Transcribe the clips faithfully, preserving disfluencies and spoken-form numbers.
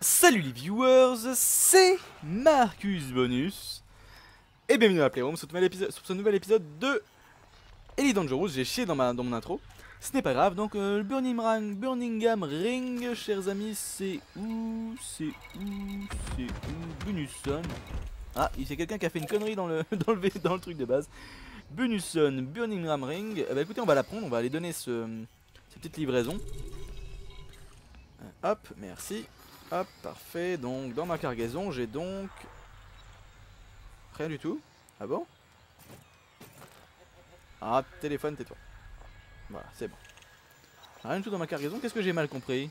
Salut les viewers, c'est Marcus Bonus et bienvenue dans la Playroom sur ce nouvel épisode, sur ce nouvel épisode de Elite Dangerous. J'ai chié dans, ma, dans mon intro, ce n'est pas grave. Donc euh, le Birmingham, Birmingham Ring, chers amis, c'est où C'est où C'est où Bunusson. Ah, il y a quelqu'un qui a fait une connerie dans le, dans le, dans le truc de base. Bunusson, Birmingham Ring. Eh ben, écoutez, on va la prendre, on va aller donner ce, cette petite livraison. Euh, hop, merci. Hop, parfait. Donc dans ma cargaison, j'ai donc rien du tout. Ah bon? Ah, téléphone, tais-toi. Voilà, c'est bon. Rien du tout dans ma cargaison. Qu'est-ce que j'ai mal compris?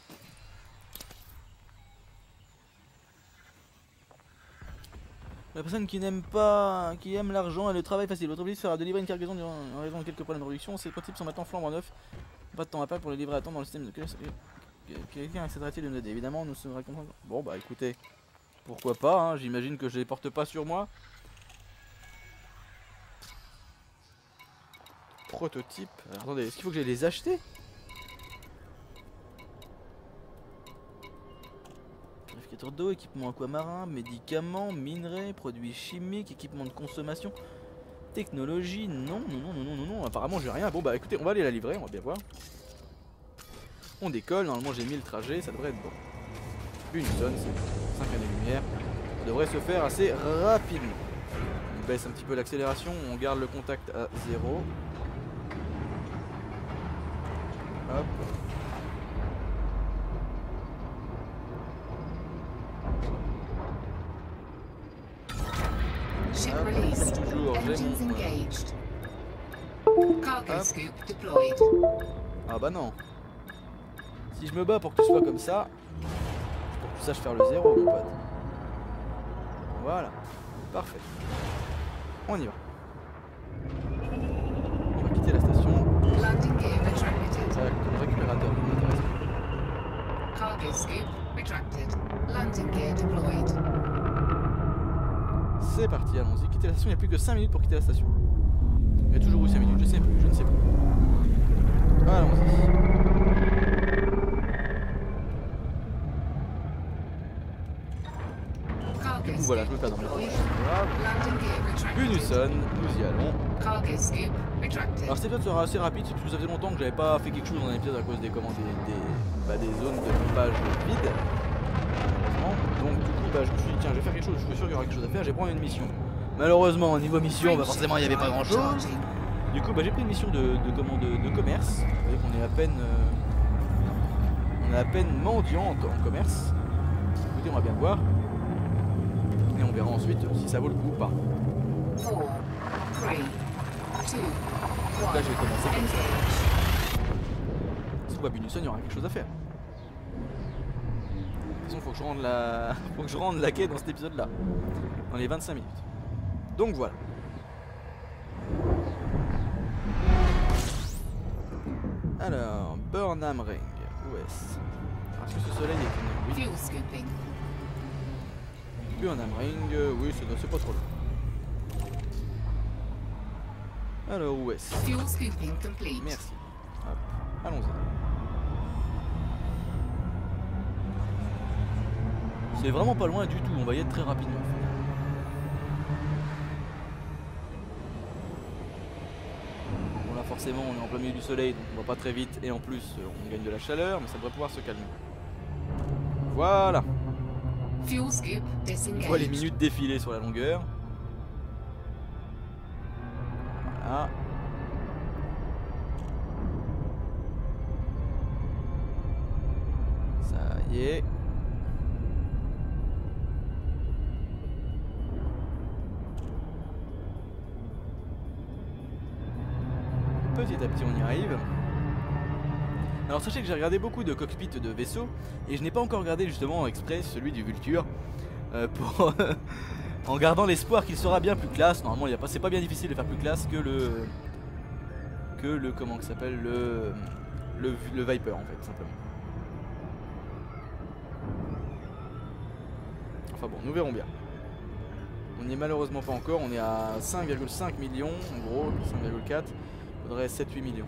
La personne qui n'aime pas, qui aime l'argent et le travail facile. Votre objectif sera de livrer une cargaison en raison de quelques problèmes de production. Ces prototypes sont maintenant flambant neufs. Pas de temps à perdre pour les livrer à temps dans le système de... Quelqu'un accepterait-il de nous aider? Évidemment, nous sommes récompensés. Bon bah écoutez, pourquoi pas, hein, j'imagine que je les porte pas sur moi. Prototype. Alors, attendez, est-ce qu'il faut que j'aille les acheter? Purificateur d'eau, équipement aquamarin, médicaments, minerais, produits chimiques, équipement de consommation, technologie. Non, non, non, non, non, non, non. Apparemment j'ai rien. Bon bah écoutez, on va aller la livrer, on va bien voir. On décolle, normalement j'ai mis le trajet, ça devrait être bon. Une sonne, c'est cinq années-lumière. Ça devrait se faire assez rapidement. On baisse un petit peu l'accélération, on garde le contact à zéro. Hop. Ship Hop. released. Toujours, j'ai Engines mon... engaged. Cargo Hop. scoop deployed. Ah bah non. Si je me bats pour que tu sois comme ça, pour que tu saches faire le zéro, mon pote. Voilà, parfait. On y va. On va quitter la station. Landing gear retracted. Ça, le récupérateur qui m'intéresse plus. Cargo scoop retracted. Landing gear deployed. C'est parti, allons-y. Quitter la station, il n'y a plus que cinq minutes pour quitter la station. Il y a toujours eu cinq minutes, je sais plus, je ne sais plus. Allons-y. Du coup voilà, je me perds dans mes poches, c'est grave. Bunusson, nous y allons. Cargo scoop retracted. Alors cet épisode sera assez rapide, c'est parce que ça faisait longtemps que j'avais pas fait quelque chose dans un épisode à cause des commandes des, des, bah, des zones de pompage vides. Donc du coup bah, je me suis dit tiens je vais faire quelque chose, je suis sûr qu'il y aura quelque chose à faire, j'ai pris une mission. Malheureusement au niveau mission bah, forcément il n'y avait pas grand chose. Du coup bah, j'ai pris une mission de, de, comment, de, de commerce. Vous voyez qu'on est à peine euh, on est à peine mendiant en, en commerce. Écoutez on va bien voir. Et on verra ensuite si ça vaut le coup ou pas. Four, three, two, Là one. je vais commencer comme ça. Engage. Si on voit Bunusson il y aura quelque chose à faire. De toute façon faut que je rende la. faut que je rende la quai dans cet épisode là. Dans les vingt-cinq minutes. Donc voilà. Alors, Burnham Ring. Où est-ce? Est-ce que ce soleil est une... Oui. Fuel scooping. Burnham Ring, euh, oui, c'est pas trop long. Alors, où est-ce? Fuel scooping complete. Merci. Hop, allons-y. C'est vraiment pas loin du tout, on va y être très rapidement. Bon là forcément on est en plein milieu du soleil donc on va pas très vite et en plus on gagne de la chaleur mais ça devrait pouvoir se calmer. Voilà. Fuel scoop On voit les disengaged. minutes défiler sur la longueur. Voilà. Ça y est. Petit à petit on y arrive. Alors sachez que j'ai regardé beaucoup de cockpits de vaisseaux et je n'ai pas encore regardé justement exprès celui du Vulture euh, pour en gardant l'espoir qu'il sera bien plus classe. Normalement il y a pas, c'est pas bien difficile de faire plus classe que le que le comment que s'appelle le, le le Viper en fait simplement. Enfin bon, nous verrons bien. On n'y est malheureusement pas encore, on est à cinq virgule cinq millions en gros, cinq virgule quatre. Il faudrait sept huit millions.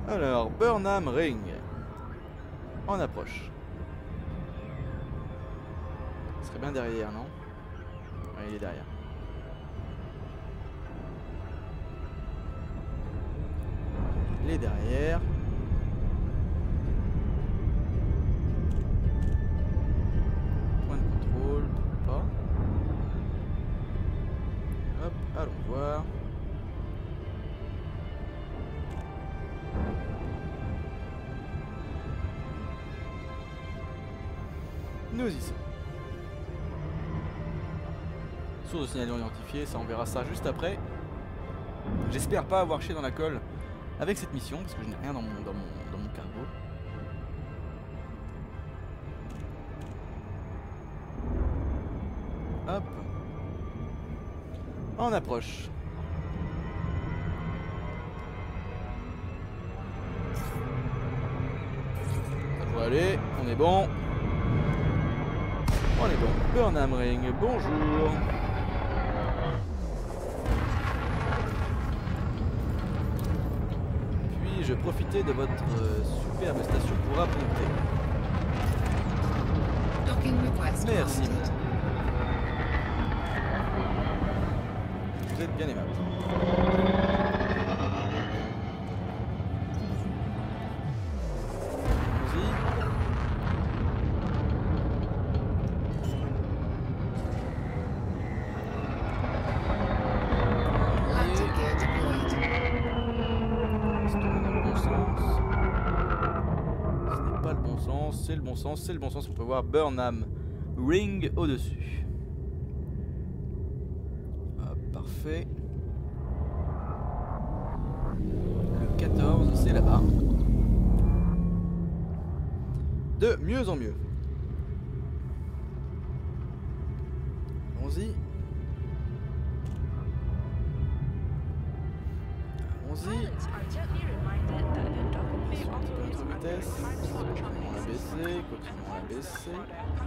Alors, Burnham Ring. On approche. Il serait bien derrière, non? Ouais, il est derrière. Il est derrière. Point de contrôle, pas. Hop, allons voir. Nous y sommes. Source de signalement identifiée, ça on verra ça juste après. J'espère pas avoir chié dans la colle avec cette mission parce que je n'ai rien dans mon, dans mon, dans mon cargo. Hop. On approche. Ça devrait aller, on est bon. On est bon. Burnham Ring, bonjour. Puis-je profiter de votre euh, superbe station pour apporter? Docking request Merci. granted. Vous êtes bien aimable. Allons-y. Landing gear deployed. Se tourner dans le bon sens. Ce n'est pas le bon sens, c'est le bon sens, c'est le bon sens. On peut voir Burnham Ring au-dessus. Hop, parfait. Le quatorze, c'est là-bas. De mieux en mieux. Allons-y. Allons-y. Sur un petit peu notre vitesse. Continuons à baisser, continuons à baisser.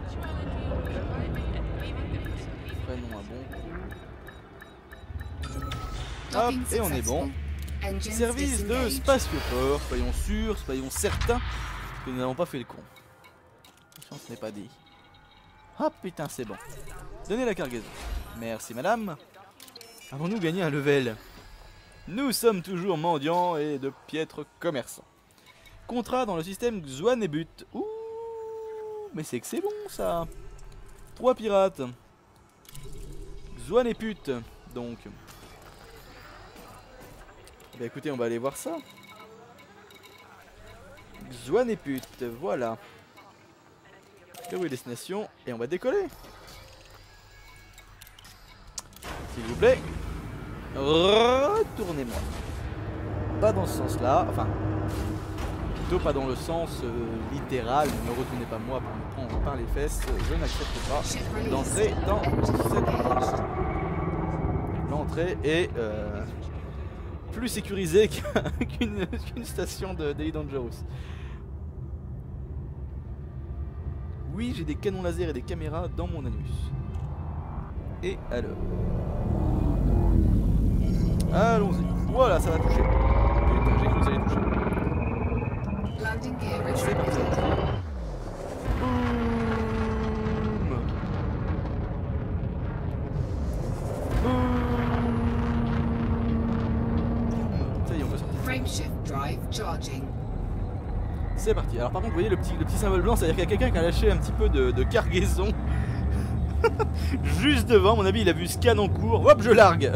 Freinons un bon coup. Hop, Docking et on est bon. successful. Engines Service de disengaged. spatioport, soyons sûrs, soyons certains que nous n'avons pas fait le con. Attention, ce n'est pas dit. Ah putain, c'est bon. Donnez la cargaison. Merci madame. Avons-nous gagné un level? Nous sommes toujours mendiants et de piètres commerçants. Contrat dans le système Xuanebut. Ouh, mais c'est que c'est bon ça. Trois pirates. Xuaneput, donc. Bah écoutez, on va aller voir ça. Xuaneput, voilà. Où destination? Et on va décoller. S'il vous plaît. Retournez-moi. Pas dans ce sens-là. Enfin, plutôt pas dans le sens euh, littéral. Ne me retournez pas moi pour me prendre par les fesses. Je n'accepte pas d'entrer dans cette... L'entrée est euh, plus sécurisée qu'une qu'une station de d'Elite Dangerous. Oui, j'ai des canons laser et des caméras dans mon anus. Et alors? Allons-y. Voilà, ça va toucher. Putain, j'ai cru que ça allait toucher. Landing gear C'est parti. retracted. Boum. Boum. Ça y est, on peut sortir. Frameshift drive charging. C'est parti. Alors par contre, vous voyez le petit, le petit symbole blanc, c'est-à-dire qu'il y a quelqu'un qui a lâché un petit peu de, de cargaison. Juste devant, à mon avis, il a vu scan en cours. Hop, je largue.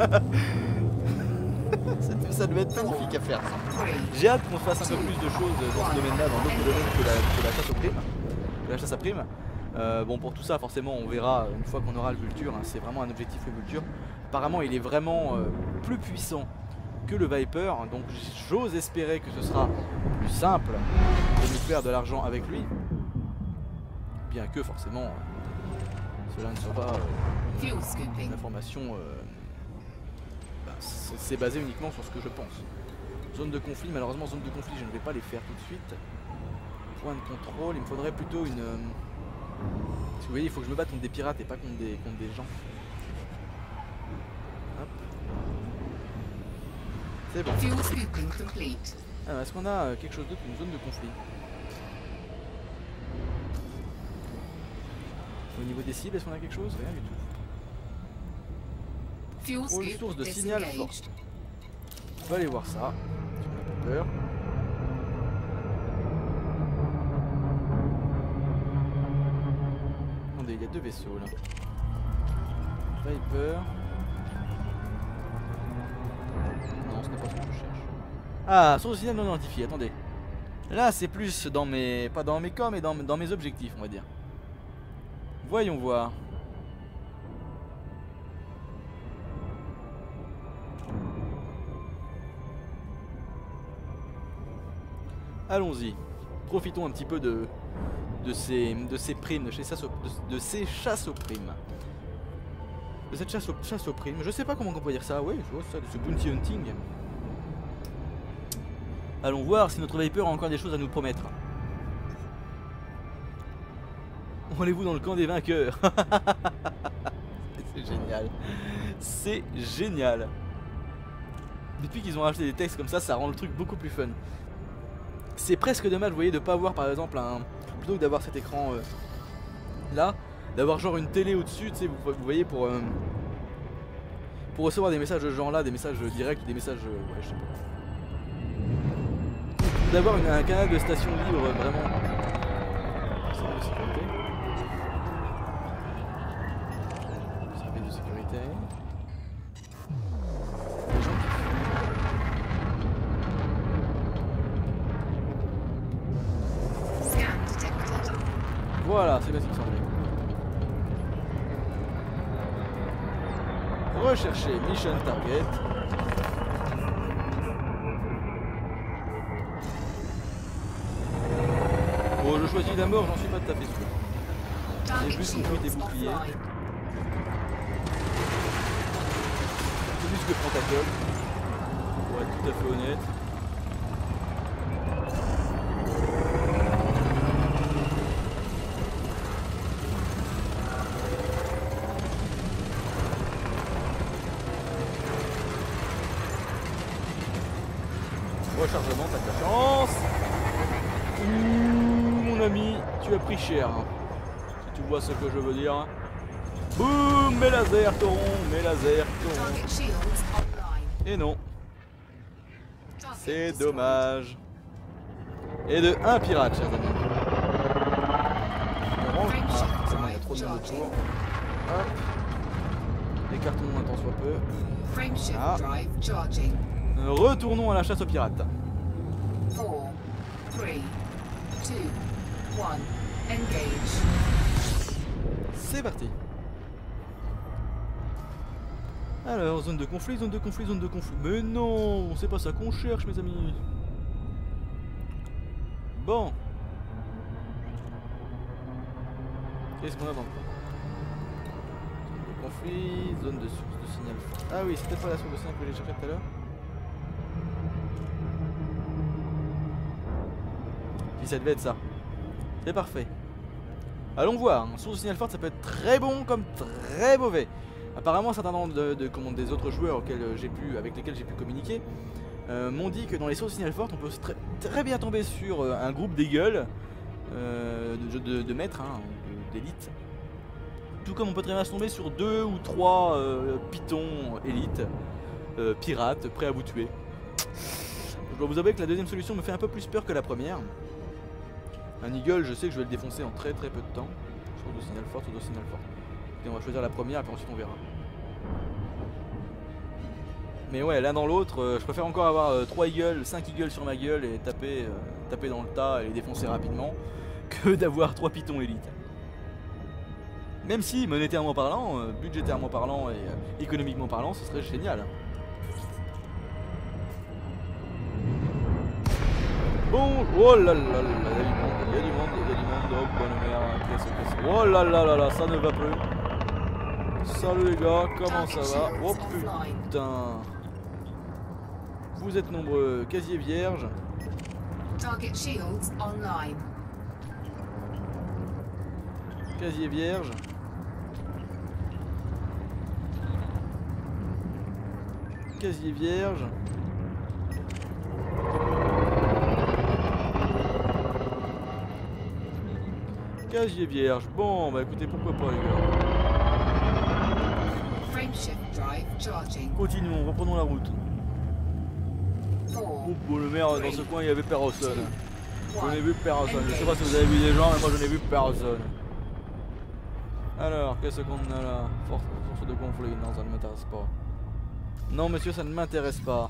Ça devait être magnifique à faire. J'ai hâte qu'on fasse un peu plus de choses dans ce domaine-là, dans d'autres domaines que la, que la chasse aux primes. Que la chasse à primes. Euh, bon, pour tout ça, forcément, on verra une fois qu'on aura le Vulture. Hein, c'est vraiment un objectif, le Vulture. Apparemment, il est vraiment euh, plus puissant que le Viper. Donc, j'ose espérer que ce sera plus simple de nous faire de l'argent avec lui. Bien que, forcément, euh, cela ne soit pas euh, Fuel scooping. une information. Euh, bah, c'est basé uniquement sur ce que je pense. Zone de conflit, malheureusement, zone de conflit, je ne vais pas les faire tout de suite. Point de contrôle, il me faudrait plutôt une. Euh, si vous voyez, il faut que je me batte contre des pirates et pas contre des, contre des gens. Hop. C'est bon. Fuel scooping complete. Alors, est-ce qu'on a euh, quelque chose d'autre, une zone de conflit? Au niveau des cibles, est-ce qu'on a quelque chose? Rien du tout. Fuel Oh, scoop source de signal fort. disengaged. On va aller voir ça. Si on n'a pas peur. Attendez, il y a deux vaisseaux là. Viper. Non, ce n'est pas ce que je cherche. Ah, source de signal non identifié, attendez. Là, c'est plus dans mes... Pas dans mes corps, mais dans, dans mes objectifs, on va dire. Voyons voir. Allons-y. Profitons un petit peu de, de, ces, de ces primes, de, chez chasse aux- de, de ces chasses aux primes. De cette chasse aux, chasse aux primes. Je sais pas comment on peut dire ça. Oui, je vois ça, de ce bounty hunting. Allons voir si notre Viper a encore des choses à nous promettre. Rendez-vous dans le camp des vainqueurs. C'est génial. C'est génial. Depuis qu'ils ont rajouté des textes comme ça, ça rend le truc beaucoup plus fun. C'est presque dommage, vous voyez, de pas avoir par exemple un... Plutôt que d'avoir cet écran euh, là, d'avoir genre une télé au-dessus, tu sais, vous, vous voyez, pour... Euh, pour recevoir des messages de ce genre là, des messages directs, des messages... Euh, ouais, je sais pas. D'avoir une- un canal de station libre, euh, vraiment... Service de sécurité. Service de sécurité. Des gens qui... Scan detected. Voilà, c'est bien ce qui me semblait. Rechercher Mission Target. Bon, je choisis la mort, j'en suis pas tout à fait sûr. J'ai Target juste compris tes shields boucliers. offline. C'est plus que prends ta gueule. Pour être tout à fait honnête. Rechargement, t'as de la chance. Ouh, mon ami, tu as pris cher. hein. Si tu vois ce que je veux dire. Boum, mes lasers, Toron, mes lasers, Toron. Target shields online. Et non, Target c'est destroyed. dommage. Et de un pirate, chers amis. On range. Ah, forcément, il y a trop de monde autour. Hop. Écartons un tant soit peu. Frameshift Ah. drive charging. Euh, Retournons à la chasse aux pirates. Four, three, two, one. Engage. C'est parti. Alors, zone de conflit, zone de conflit, zone de conflit. Mais non, c'est pas ça qu'on cherche, mes amis. Bon. Qu'est-ce qu'on a dans le coin? Zone de conflit, zone de source de signal. Ah oui, c'est peut-être pas la source de signal que j'ai cherché tout à l'heure. Si ça devait être ça. C'est parfait. Allons voir, un source de signal forte ça peut être très bon comme très mauvais. Apparemment certains nombre de, de, comment, des autres joueurs auxquels j'ai pu, avec lesquels j'ai pu communiquer euh, m'ont dit que dans les sources de signal fortes on peut très, très bien tomber sur euh, un groupe d'éagles euh, de, de, de maîtres, hein, d'élite. Tout comme on peut très bien se tomber sur deux ou trois euh, pitons élites, euh, pirates, prêts à vous tuer. Je dois vous avouer que la deuxième solution me fait un peu plus peur que la première. Un eagle, je sais que je vais le défoncer en très très peu de temps. Source de signal fort, source de signal fort. Et on va choisir la première et puis ensuite on verra. Mais ouais, l'un dans l'autre, euh, je préfère encore avoir euh, trois eagles, cinq eagles sur ma gueule et taper, euh, taper dans le tas et les défoncer rapidement que d'avoir trois pitons élites. Même si, monétairement parlant, euh, budgétairement parlant et euh, économiquement parlant, ce serait génial. Bon, oh là là là, il y a du monde, il y a du monde, il y a du monde, oh bonne mère, qu'est-ce que c'est? Oh là là là là, ça ne va plus. Salut les gars, comment ça va? Oh putain. Vous êtes nombreux, casier vierge. Target shields online. Casier vierge. Casier vierge. Casier vierge. Bon, bah écoutez, pourquoi pas les gars. Frameshift drive charging. Continuons, reprenons la route. Four, Oh, bon, le maire, dans ce coin, il y avait personne. Je one. n'ai vu personne. Je sais pas si vous avez vu des gens, mais moi je n'ai vu personne. Alors, qu'est-ce qu'on a là? Force, force de conflit. Non, ça ne m'intéresse pas. Non, monsieur, ça ne m'intéresse pas.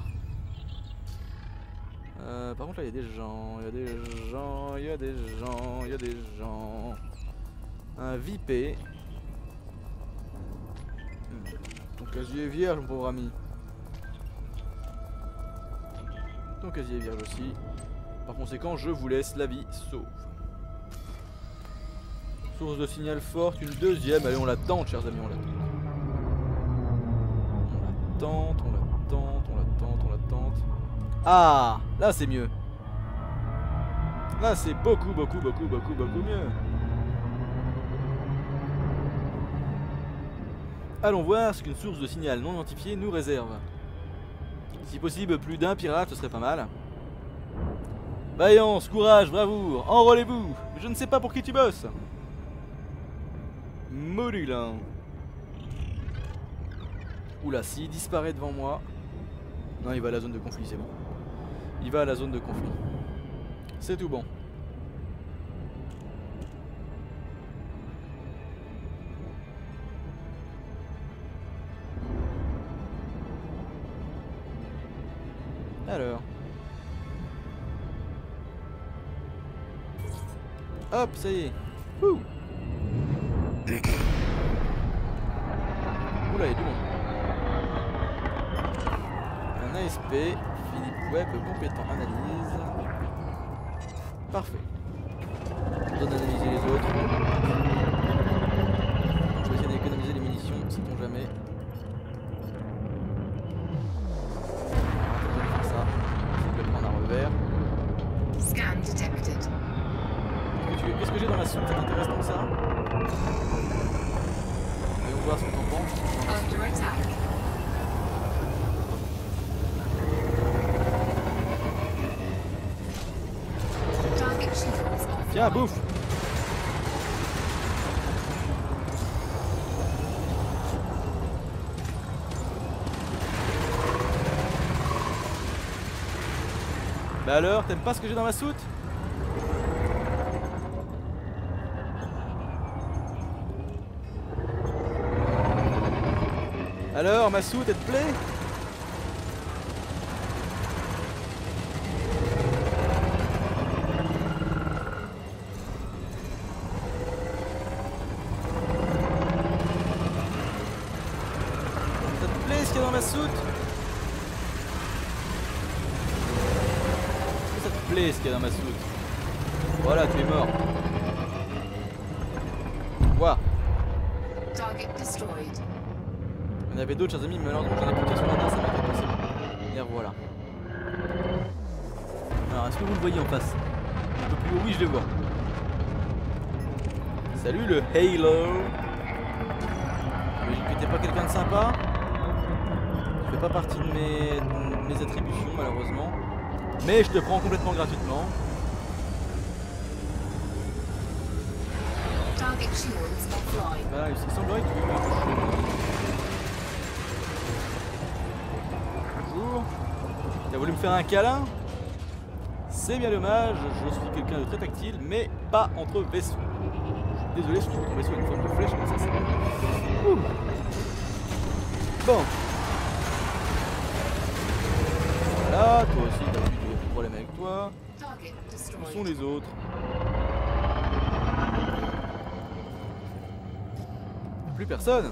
Euh, par contre, là, il y a des gens. Il y a des gens. Il y a des gens. Il y a des gens. Un V P. Hmm. Ton casier est vierge, mon pauvre ami. Ton casier est vierge aussi. Par conséquent, je vous laisse la vie sauve. Source de signal forte, une deuxième. Allez, on la tente, chers amis, on la tente. On la tente, on la tente, on la tente, on la tente. Ah, là c'est mieux. Là c'est beaucoup, beaucoup, beaucoup, beaucoup, beaucoup mieux. Allons voir ce qu'une source de signal non identifiée nous réserve. Si possible, plus d'un pirate, ce serait pas mal. Vaillance, courage, bravoure, enrôlez-vous. Je ne sais pas pour qui tu bosses. Modulin. Oula, s'il disparaît devant moi... Non, il va à la zone de conflit, c'est bon. Il va à la zone de conflit. C'est tout bon. Alors. Hop, ça y est. Ouh. Oula, il y a du monde. Un A S P, Philippe Webb, compétent analyse. Parfait. Besoin d'analyser les autres. Je vais essayer d'économiser les munitions, sait-on jamais. On va faire ça. Essayer de le prendre à revers. Scan detected. Qu'est-ce que j'ai dans ma soupe? Ça t'intéresse tant que ça? Voyons voir ce qu'on en pense. Under attack. Target shields offline. Tiens, bouffe! Bah alors, t'aimes pas ce que j'ai dans ma soute? Alors, ma soute, elle te plaît? Ça te plaît ce qu'il y a dans ma soute? Ça te plaît ce qu'il y a dans ma soute? Voilà, tu es mort. Ouah. Target destroyed. Il y en avait d'autres, chers amis, mais malheureusement j'en ai plus qu'un sur la main, ça m'a fait passer. Et voilà. Alors, est-ce que vous le voyez en face? Un peu plus haut, oui, je le vois. Salut le Halo. J'imagine que t'es pas quelqu'un de sympa. Tu fais pas partie de mes, de mes attributions, malheureusement. Mais je te prends complètement gratuitement. Target shields offline. Voilà, il semblerait que tu aies quelque chose. Bonjour. T'as voulu me faire un câlin? C'est bien dommage, je suis quelqu'un de très tactile, mais pas entre vaisseaux. Je suis désolé si tu veux ton vaisseau a une forme de flèche comme ça, c'est bon. Ouh. Bon. Voilà, toi aussi, t'as vu qu'il y a plus de problème avec toi. Target Où destroyed. sont les autres? Plus personne.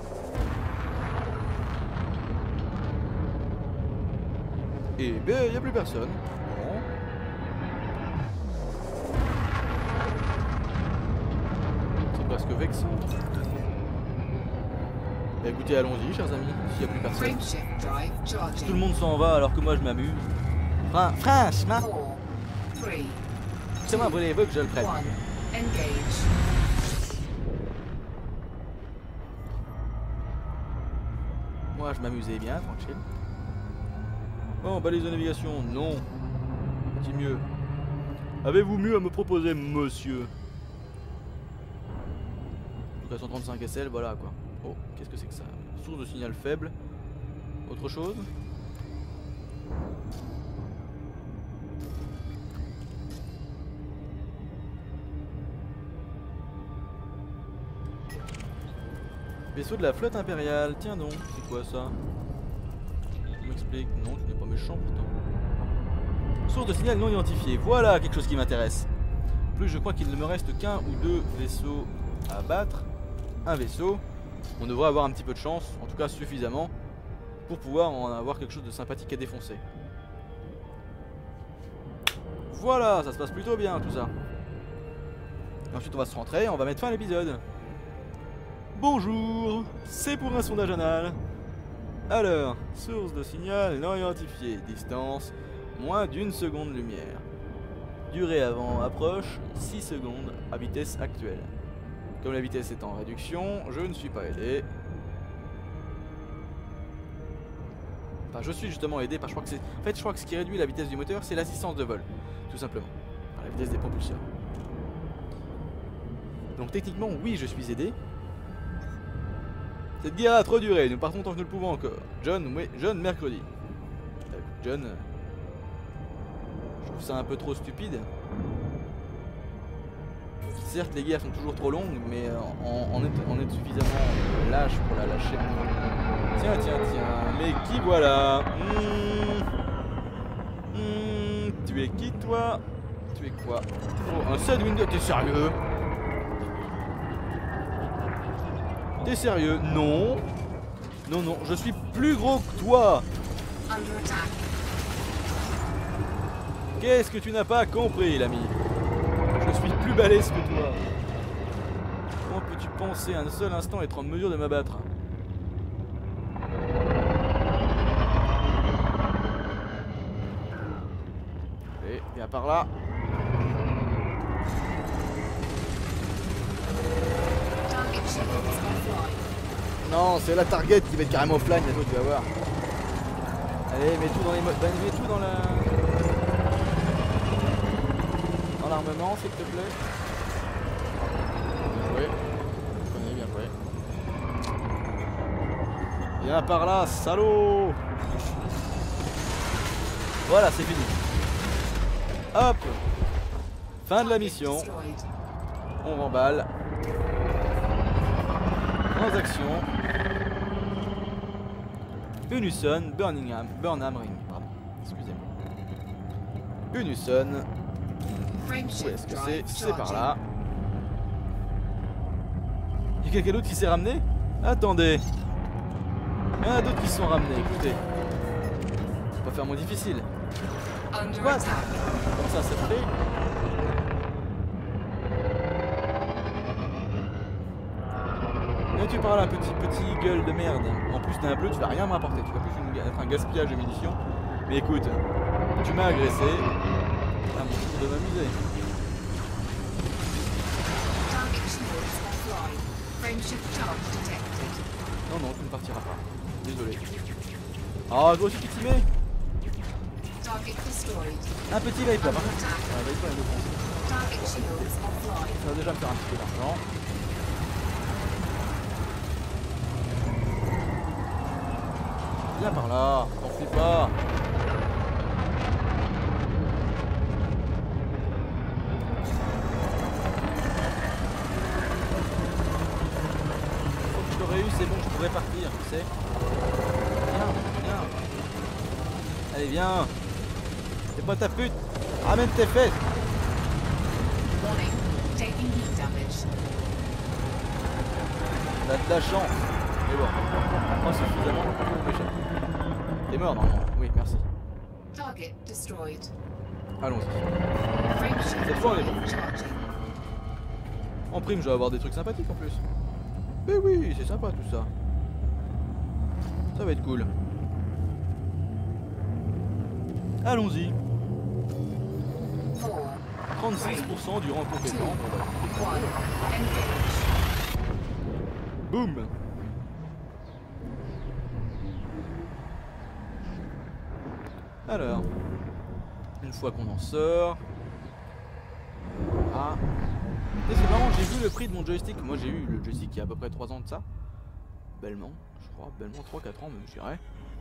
Et ben, il n'y a plus personne. Bon. C'est presque vexant. Bah écoutez, allons-y, chers amis, s'il n'y a plus personne. Frameshift drive Si tout le charging. monde s'en va alors que moi je m'amuse. Enfin, franchement, Four, three, comment voulez-vous que je le prenne? one. Engage. Moi je m'amusais bien, tranquille. Bon, balise de navigation, non. Dis mieux. Avez-vous mieux à me proposer, monsieur? Donc à cent trente-cinq S L, voilà quoi. Oh, qu'est-ce que c'est que ça? Source de signal faible. Autre chose? Vaisseau de la flotte impériale, tiens donc, c'est quoi ça? Tu m'expliques? Non, tu n'es pas méchant pourtant. Source de signal non identifiée, voilà quelque chose qui m'intéresse. Plus je crois qu'il ne me reste qu'un ou deux vaisseaux à abattre. Un vaisseau, on devrait avoir un petit peu de chance, en tout cas suffisamment, pour pouvoir en avoir quelque chose de sympathique à défoncer. Voilà, ça se passe plutôt bien tout ça. Et ensuite on va se rentrer, on va mettre fin à l'épisode. Bonjour, c'est pour un sondage anal. Alors, source de signal non identifiée, distance, moins d'une seconde lumière. Durée avant approche, six secondes à vitesse actuelle. Comme la vitesse est en réduction, je ne suis pas aidé. Enfin, je suis justement aidé par, je crois que c'est... En fait, je crois que ce qui réduit la vitesse du moteur, c'est l'assistance de vol, tout simplement. Par la vitesse des propulseurs. Donc techniquement, oui, je suis aidé. Cette guerre a trop duré, nous partons tant que nous le pouvons encore. John, oui, John, mercredi. Bah, écoute, John, euh, je trouve ça un peu trop stupide. Certes, les guerres sont toujours trop longues, mais on, on, est, on est suffisamment lâche pour la lâcher. Tiens, tiens, tiens, mais qui voilà? mmh, mmh, Tu es qui toi? Tu es quoi? Oh, un sept Windows, t'es sérieux? T'es sérieux? Non. Non, non, je suis plus gros que toi. Qu'est-ce que tu n'as pas compris, l'ami? Je suis plus balèze que toi. Comment peux-tu penser un seul instant être en mesure de m'abattre? Allez, viens par là. Non, c'est la target qui va être carrément offline, bientôt, tu vas voir. Allez, mets tout dans les modes. Bah, mets tout dans la. Dans l'armement, s'il te plaît. Bien joué. Je connais, bien joué. Viens par là, salaud. Voilà, c'est fini. Hop. Fin de la mission. On remballe. Transaction. Unison, Birmingham, Burnham Ring, pardon, excusez-moi. Unison. Où est-ce que c'est? C'est par là. Il y a quelqu'un d'autre qui s'est ramené? Attendez. Il y en a d'autres qui se sont ramenés, écoutez. Faut pas faire moins difficile. Quoi? Comme ça, ça fait. Viens tu par là, petit, petit gueule de merde. En plus t'as un bleu, tu vas rien me rapporter. Tu vas plus une, être un gaspillage de munitions. Mais écoute, tu m'as agressé. À mon tour de m'amuser. Non, non, tu ne partiras pas. Désolé. Oh, gros, c'est qui t'y met? Un petit Viper. Hein. Un Viper est offensif. Ça va déjà me faire un petit peu d'argent. Viens par là, t'en fais pas. Faut que je t'aurais eu, c'est bon, je pourrais partir, tu sais. Viens, viens. Allez, viens. C'est pas ta pute. Ramène tes fesses. T'as de la chance. Mais bon, pas suffisamment pour m'échapper. T'es mort normalement. Oui, merci. Allons-y. Cette fois on est bon. En prime, je vais avoir des trucs sympathiques en plus. Mais oui, c'est sympa tout ça. Ça va être cool. Allons-y. trente-six pour cent du rang compétent. Boum. Alors, une fois qu'on en sort, ah, Et c'est marrant, j'ai vu le prix de mon joystick. Moi j'ai eu le joystick il y a à peu près trois ans de ça. Bellement, je crois, bellement trois quatre ans même je dirais.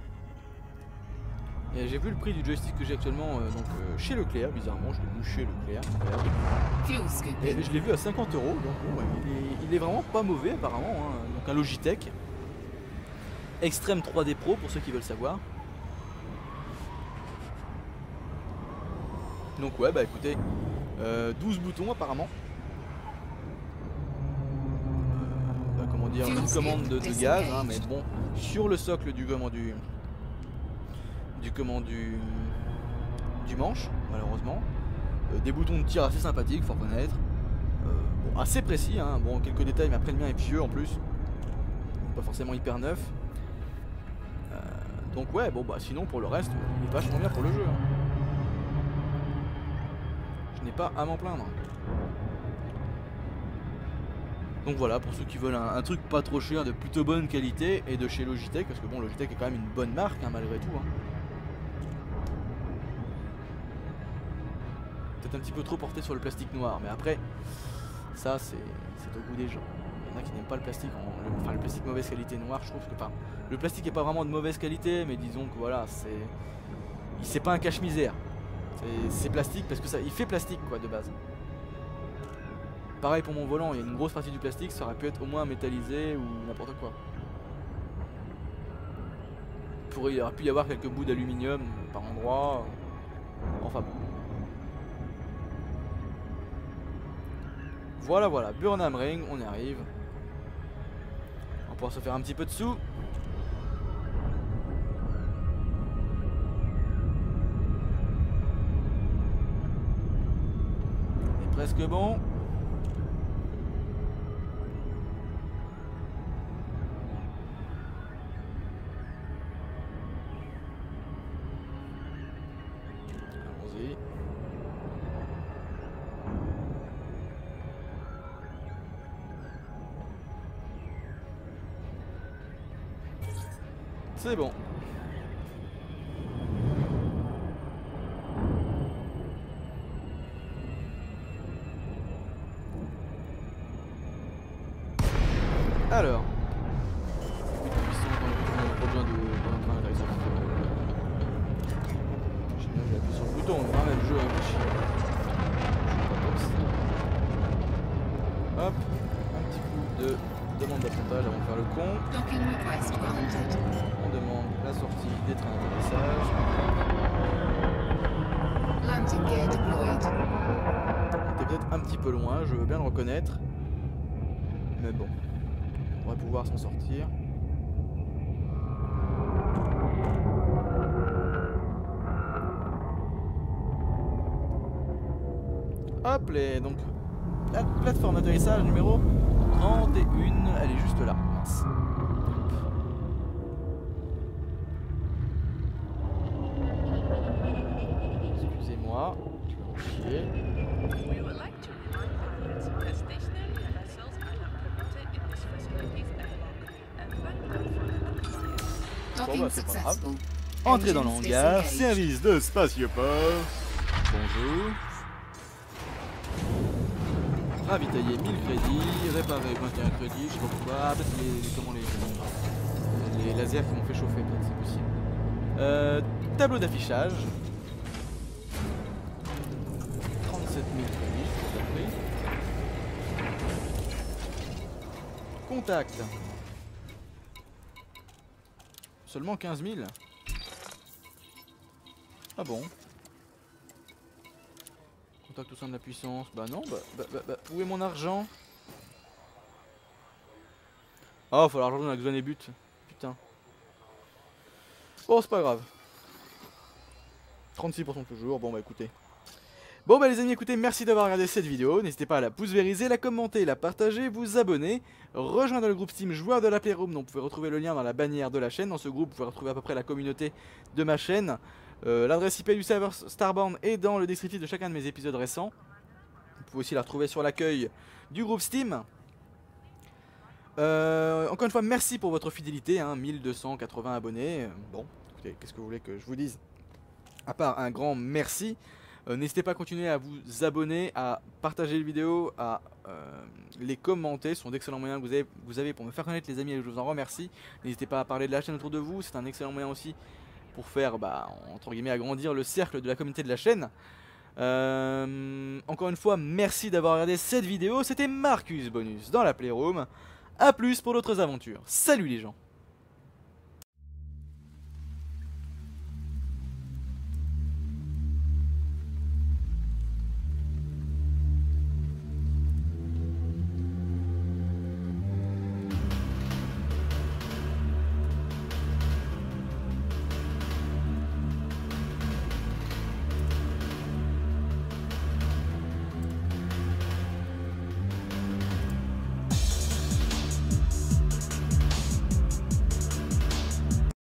Et j'ai vu le prix du joystick que j'ai actuellement euh, donc euh, chez Leclerc, bizarrement, je l'ai vu chez Leclerc. Fuel scooping. Et je l'ai vu à cinquante euros, donc bon, ouais, il, est, il est vraiment pas mauvais apparemment. Hein. Donc un Logitech Extreme trois D Pro pour ceux qui veulent savoir. Donc ouais bah écoutez, euh, douze boutons apparemment. Euh, bah, comment dire, une commande de, de gaz, hein, mais bon, sur le socle du comment du du comment du du manche malheureusement. Euh, des boutons de tir assez sympathiques, faut reconnaître. Euh, bon, assez précis, hein. Bon, quelques détails, mais après le mien est pieux en plus. Pas forcément hyper neuf. Euh, donc ouais, bon bah sinon pour le reste, il est vachement bien pour le jeu. Hein. Je n'ai pas à m'en plaindre. Donc voilà, pour ceux qui veulent un, un truc pas trop cher, de plutôt bonne qualité, et de chez Logitech, parce que bon, Logitech est quand même une bonne marque, hein, malgré tout. Hein. Peut-être un petit peu trop porté sur le plastique noir, mais après, ça c'est au goût des gens. Il y en a qui n'aiment pas le plastique, en, le, enfin le plastique mauvaise qualité noir, je trouve que pas. Le plastique est pas vraiment de mauvaise qualité, mais disons que voilà, c'est, c'est pas un cache-misère. C'est plastique parce que ça, il fait plastique quoi de base. Pareil pour mon volant, il y a une grosse partie du plastique, ça aurait pu être au moins métallisé ou n'importe quoi. Il pourrait, il aurait pu y avoir quelques bouts d'aluminium par endroit. Enfin bon. Voilà voilà, Burnham Ring, on y arrive. On va pouvoir se faire un petit peu de sous. C'est presque bon. Allons-y. C'est bon. Alors. On n'a pas besoin de train d'atterrissage. J'ai bien appuyé sur le bouton, on va même le jeu un peu chier. Hop, un petit coup de demande d'appontage avant de faire le con. Docking request granted. On demande la sortie des trains d'atterrissage. Landing gear deployed. On était peut-être un petit peu loin, je veux bien le reconnaître. Mais bon, on va pouvoir s'en sortir. Hop, les, donc la plateforme d'atterrissage numéro trente et un, elle est juste là. Mince. Excusez-moi, je vais en chier. We would like to remind pilots that stationary vessels are not permitted in this facility's airlock and thank them for their compliance. Bon Docking bah c'est pas grave. successful. Entrée dans Engines l'hangar, disengaged. service de spatioport. Bonjour. Ravitailler mille crédits, réparer vingt et un crédits, je sais pas pourquoi. Ah, peut-être les, comment les, les lasers qui m'ont fait chauffer, peut-être c'est possible. Euh, tableau d'affichage. trente-sept mille crédits, je l'ai pris. Contact. Seulement quinze mille. Ah bon? Contact au sein de la puissance. Bah non, bah, bah, bah, bah où est mon argent? Oh, faut l'argent dans la zone et but. Putain. Bon, c'est pas grave. trente-six pour cent toujours. Bon, bah écoutez. Bon, bah les amis, écoutez, merci d'avoir regardé cette vidéo. N'hésitez pas à la pouce vériser, la commenter, la partager, vous abonner. Rejoindre le groupe Steam Joueurs de la Playroom. Donc, vous pouvez retrouver le lien dans la bannière de la chaîne. Dans ce groupe, vous pouvez retrouver à peu près la communauté de ma chaîne. Euh, L'adresse I P du serveur Starbound est dans le descriptif de chacun de mes épisodes récents. Vous pouvez aussi la retrouver sur l'accueil du groupe Steam. Euh, encore une fois, merci pour votre fidélité, hein, mille deux cent quatre-vingts abonnés. Bon, écoutez, qu'est-ce que vous voulez que je vous dise? À part un grand merci. Euh, N'hésitez pas à continuer à vous abonner, à partager les vidéos, à euh, les commenter. Ce sont d'excellents moyens que vous avez, vous avez pour me faire connaître les amis et je vous en remercie. N'hésitez pas à parler de la chaîne autour de vous, c'est un excellent moyen aussi pour faire, bah, entre guillemets, agrandir le cercle de la communauté de la chaîne. Euh, encore une fois, merci d'avoir regardé cette vidéo. C'était Marcus Bonus dans la Playroom. A plus pour d'autres aventures. Salut les gens.